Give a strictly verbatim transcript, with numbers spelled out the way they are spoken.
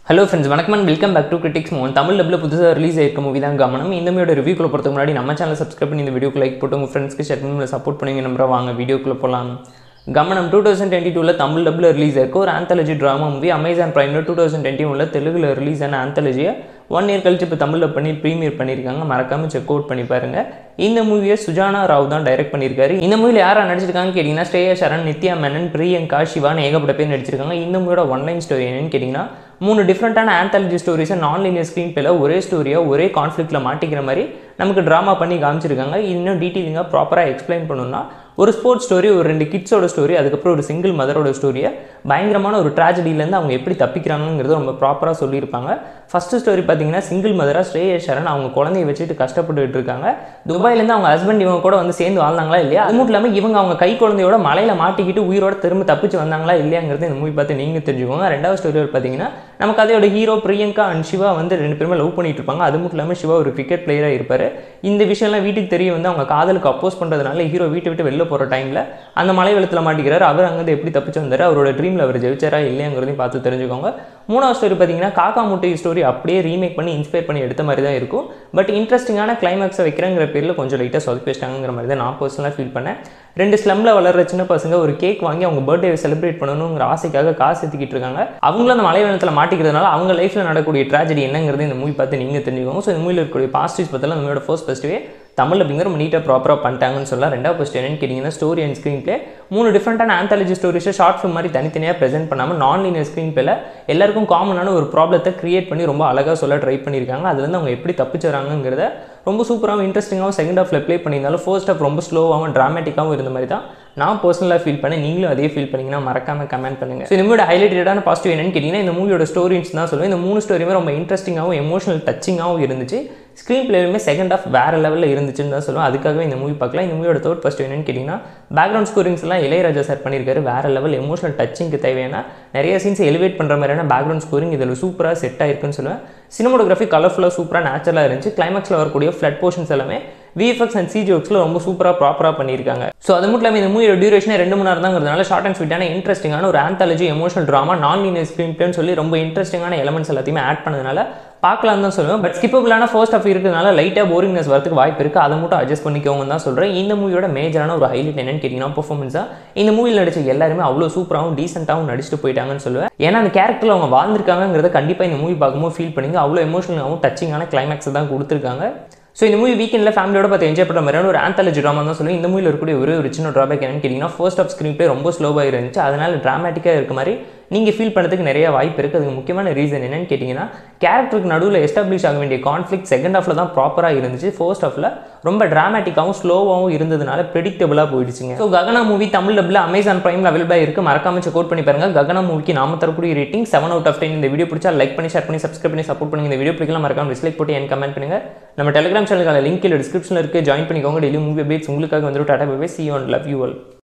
Hello friends, வணக்கம் and welcome back to critics மூவன். தமிழ் டப்பில் புதுசாக ரிலீஸ் ஆயிருக்க மூவி தான் கமனம். இந்த மூவியோட ரிவ்யூக்குள்ள போகிறதுக்கு முன்னாடி நம்ம சேனல் சப்ஸ்கிரைப் பண்ணி இந்த வீடியோக்கு லைக் போட்டு உங்கள் ஃப்ரெண்ட்ஸ்க்கு ஷேர் பண்ணி சப்போர்ட் பண்ணுவீங்க நம்புற. வாங்க வீடியோக்குள்ளே போகலாம். கமனம் டூ தௌசண்ட் டுவெண்ட்டி டூவில் தமிழ் டப்பில் ரிலீஸ் ஆயிருக்க ஒரு ஆந்தாலஜி ட்ராமா மூவி. அமேசான் பிரைமில் டூ தௌசண்ட் டுவெண்ட்டி ஒனில் தெலுங்குல ரிலீஸ் ஆன ஆந்தாலஜியை ஒன் இயர் கழிச்சு இப்போ தமிழில் பண்ணி ப்ரீமியர் பண்ணியிருக்காங்க. மறக்காமல் செக் அவுட் பண்ணி பாருங்கள். இந்த மூவியை சுஜானா ராவ் தான் டைரக்ட் பண்ணியிருக்காரு. இந்த மூவியில் யாரை நடிச்சிருக்காங்கன்னு கேட்டிங்கன்னா ஸ்ரேயா சரண், நித்யா மேனன், பிரியங்கா, சிவான்னு ஏகப்பட்ட பேர் நடிச்சிருக்காங்க. இந்த மூவியோட ஒன்லைன் ஸ்டோரி என்னன்னு கேட்டிங்கன்னா, மூணு டிஃப்ரெண்ட்டான ஆந்தாலஜி ஸ்டோரிஸை நான் லீனியர் ஸ்க்ரீன் பிளேல ஒரே ஸ்டோரியாக ஒரே கான்ஃப்ளிக்ட்டில் மாட்டிக்கிற மாதிரி நமக்கு ட்ராமா பண்ணி காமிச்சிருக்காங்க. இன்னும் டீட்டெயிலிங்காக ப்ராப்பராக எக்ஸ்பிளைன் பண்ணணும்னா, ஒரு ஸ்போர்ட்ஸ் ஸ்டோரி, ஒரு ரெண்டு கிட்ஸோட ஸ்டோரி, அதுக்கப்புறம் ஒரு சிங்கிள் மதரோட ஸ்டோரியை பயங்கரமான ஒரு ட்ராஜடியிலேருந்து அவங்க எப்படி தப்பிக்கிறாங்கிறது ரொம்ப ப்ராப்பராக சொல்லியிருப்பாங்க. ஃபஸ்ட்டு ஸ்டோரி பார்த்தீங்கன்னா, சிங்கிள் மதராக ஸ்ரேயா சரண் அவங்க குழந்தைய வச்சுட்டு கஷ்டப்பட்டுட்டு இருக்காங்க. துபாயிலேருந்து அவங்க ஹஸ்பண்ட் இவங்க கூட வந்து சேர்ந்து வாழ்ந்தாங்களா இல்லையா, அது மட்டும் இல்லாமல் இவங்க அவங்க கை குழந்தையோட மலையில் மாட்டிக்கிட்டு உயிரோட திரும்ப தப்பிச்சு வந்தாங்களா இல்லையாங்கிறது இந்த மூவி பார்த்து நீங்கள் தெரிஞ்சுக்கோங்க. ரெண்டாவது ஸ்டோரியோட பார்த்தீங்கன்னா, நம்ம கதையோட ஹீரோ பிரியங்கா அண்ட் சிவா வந்து ரெண்டு பேருமே லவ் பண்ணிட்டு இருப்பாங்க. அது மட்டும் இல்லாமல் சிவா ஒரு கிரிக்கெட் பிளேயராக இருப்பார். இந்த விஷயம்லாம் வீட்டுக்கு தெரிய வந்து அவங்க காதலுக்கு அப்போஸ் பண்ணுறதுனால ஹீரோ வீட்டை விட்டு வெளில போகிற டைமில் அந்த மலை வெள்ளத்தில் மாட்டிக்கிறார். அவர் அங்கேருந்து எப்படி தப்பிச்சு வந்தார், அவரோட ட்ரீமில் அவர் ஜெயிச்சாரா இல்லையாங்கிறதையும் பார்த்து தெரிஞ்சுக்கோங்க. மூணாவது ஸ்டோரி பார்த்தீங்கன்னா, காக்கா முட்டை ஸ்டோரி அப்படியே ரீமேக் பண்ணி இன்ஸ்பயர் பண்ணி எடுத்த மாதிரி தான் இருக்கும். பட் இன்ட்ரெஸ்டிங்கான கிளைமேக்ஸை வைக்கிறங்கிற பேரில் கொஞ்சம் லைட்டாக சொதப்பி வச்சிட்டாங்கிற மாதிரி தான் நான் பர்சனலாக ஃபீல் பண்ணேன். ரெண்டு ஸ்லம்மில் வளர்ற சின்ன பசங்க ஒரு கேக் வாங்கி அவங்க பர்த்டேவை செலிப்ரேட் பண்ணணுங்கிற ஆசைக்காக காசு எடுத்துக்கிட்டு இருக்காங்க. அவங்களும் அந்த மலை வெள்ளத்தில் மாட்டிக்கிறதுனால அவங்க லைஃப்பில் நடக்கக்கூடிய ட்ராஜடி என்னங்கிறது இந்த மூவி பார்த்து நீங்கள் தெரிஞ்சுக்கோங்க. ஸோ இந்த மூவியில் இருக்கக்கூடிய பாசிட்டிவ்ஸ் பற்றிலாம் இந்த மூவியோட ஃபர்ஸ்ட் ஃபஸ்ட்டுவே தமிழ் அப்படிங்கிற ரொம்ப நீட்டாக ப்ராப்பராக பண்ணிட்டாங்கன்னு சொல்லலாம். ரெண்டாவது ஃபஸ்ட் என்னன்னு கேட்டிங்கன்னா, ஸ்டோரி அண்ட் ஸ்க்ரீன் பிளே. மூணு டிஃப்ரெண்ட்டான ஆந்தாலஜி ஸ்டோரிஸை ஷார்ட் ஃபிலிம் மாதிரி தனித்தனியாக ப்ரெசென்ட் பண்ணாமல் நான் லீனியர் ஸ்க்ரீன் பிளேல எல்லாருக்கும் காமனான ஒரு ப்ராப்ளத்தை கிரியேட் பண்ணி ரொம்ப அழகாக சொல்ல ட்ரை பண்ணியிருக்காங்க. அதுலேருந்து அவங்க எப்படி தப்பிச்சு வராங்கிறத ரொம்ப சூப்பராகவும் இன்ட்ரெஸ்டிங்காகவும் செகண்ட் ஹாஃபில் ப்ளே பண்ணியிருந்தாலும் ஃபர்ஸ்ட் ஹாஃப் ரொம்ப ஸ்லோவாகவும் ட்ராமேட்டிக்காகவும் இருந்த மாதிரி தான் நான் பர்சனலாக ஃபீல் பண்ணேன். நீங்களும் அதே ஃபீல் பண்ணிங்கன்னா மறக்காமல் கமெண்ட் பண்ணுங்கள். ஸோ இந்த மூவியோட ஹைலைட்டடான பாசிட்டிவ் என்னன்னு கேட்டிங்கன்னா, இந்த மூவியோட ஸ்டோரிஸ் தான் சொல்லுவேன். இந்த மூணு ஸ்டோரியுமே ரொம்ப இன்ட்ரெஸ்டிங்காகவும் எமோஷனல் டச்சிங்காகவும் இருந்துச்சு. ஸ்க்ரீன் பிளேயுமே செகண்ட் ஆஃப் வேறு லெவலில் இருந்துச்சுன்னு தான் சொல்லுவேன். அதுக்காகவே இந்த மூவி பார்க்கலாம். இந்த மூவியோட தேர்ட் ஃபஸ்ட் என்னன்னு கேட்டிங்கன்னா, பேக்ரவுண்ட் ஸ்கோரிங்ஸ் எல்லாம் இளையராஜா சார் பண்ணியிருக்காரு. வேறு லெவல் எமோஷனல் டச்சிங்க்கு தேவையான நிறைய சீன்ஸ் எலிவேட் பண்ணுற மாதிரியான பேக்ரவுண்ட் ஸ்கோரிங் இதில் சூப்பராக செட் ஆயிருக்குன்னு சொல்லுவேன். சினிமோகிராஃபி கலர்ஃபுல்லாக சூப்பராக நேச்சுரலாக இருந்துச்சு. கிளைமேக்ஸில் வரக்கூடிய ஃப்ளட் போர்ஷன்ஸ் எல்லாமே விஎஃப்எக்ஸ் அண்ட் சிஜி ஒர்க்ஸில் ரொம்ப சூப்பராக ப்ராப்பராக பண்ணியிருக்காங்க. ஸோ அது மட்டும் இல்லாமல் இந்த மூவியோட டியூரேஷனே ரெண்டு மணி நேரம் தாங்கிறதுனால ஷார்ட் அண்ட் ஸ்வீட்டான இன்ட்ரெஸ்டிங்கான ஒரு anthology emotional drama non linear screen பிளேன்னு சொல்லி ரொம்ப இன்ட்ரெஸ்டிங்கான எலமெண்ட்ஸ் எல்லாத்தையுமே ஆட் பண்ணதுனால பார்க்கலாம் தான் சொல்லுவேன். பட் ஸ்கிப்பபிளான ஃபர்ஸ்ட் ஆஃப் இருக்கிறதுனால லைட்டாக போரிங்னஸ் வரதுக்கு வாய்ப்பு இருக்குது. அதை மட்டும் அட்ஜஸ்ட் பண்ணிக்கோங்க தான் சொல்கிறேன். இந்த மூவியோட மேஜரான ஒரு ஹைலைட் என்னன்னு கேட்டிங்கன்னா, பெர்ஃபார்மன்ஸாக இந்த மூவியில் நடிச்ச எல்லாருமே அவ்வளோ சூப்பராகவும் டீசெண்டாகவும் நடிச்சுட்டு போயிட்டாங்கன்னு சொல்லுவேன். ஏன்னா அந்த கேரக்டரில் அவங்க வாழ்ந்திருக்காங்கிறத கண்டிப்பாக இந்த மூவி பார்க்கும்போது ஃபீல் பண்ணிங்க. அவ்வளோ எமோஷனலாகவும் டச்சிங்கான கிளைமேக்ஸ் தான் கொடுத்துருக்காங்க. ஸோ இந்த மூவி வீக்கெண்டில் ஃபேமிலியோட பார்த்து என்ஜாய் பண்ணுற மாதிரியான ஒரு ஆந்தாலஜி ட்ராமா தான் சொல்லுவேன். இந்த மூவியில் இருக்கக்கூடிய ஒரே ஒரு சின்ன ட்ராபேக் என்னன்னு கேட்டிங்கன்னா, ஃபர்ஸ்ட் ஆஃப் ஸ்க்ரீன் பிளே ரொம்ப ஸ்லோவாக இருந்துச்சு. அதனால் ட்ராமேட்டிக்காக இருக்க மாதிரி நீங்கள் ஃபீல் பண்ணுறதுக்கு நிறைய வாய்ப்பு இருக்குது. அதுக்கு முக்கியமான ரீசன் என்னன்னு கேட்டிங்கன்னா, கேரக்டருக்கு நடுவில் எஸ்டாப்ளிஷ் ஆக வேண்டிய கான்ஃப்ளிக்ட் செகண்ட் ஹாஃபில் தான் ப்ராப்பராக இருந்துச்சு. ஃபர்ஸ்ட் ஹாஃபில் ரொம்ப ட்ராமேட்டிக்காகவும் ஸ்லோவாகவும் இருந்ததுனால ப்ரெடிக்டபிளாக போயிடுச்சுங்க. ஸோ ககனா மூவி தமிழ் டப்பில் அமேசான் பிரைமில் அவைலபிளாக இருக்குது. மறக்காமல் செக் அவுட் பண்ணி பாருங்கள். ககனா மூவிக்கு நாம தரக்கூடிய rating seven out of ten. இந்த வீடியோ பிடிச்சா லைக் பண்ணி ஷேர் பண்ணி சப்ஸ்கிரைப் பண்ணி சப்போர்ட் பண்ணுங்க. இந்த வீடியோ பிடிக்கலாம் மறக்காமல் டிஸ்லைக் போட்டு என் கமெண்ட் பண்ணுங்கள். நம்ம டெலிகிராம் சேனலுக்கான லிங்க் டிஸ்கிரிப்ஷனில் இருக்குது, ஜாயின் பண்ணிக்கோங்க. டெய்லி மூவி அப்டேட்ஸ் உங்களுக்காக வந்துட்டு டாடா bye bye. see you and love you all.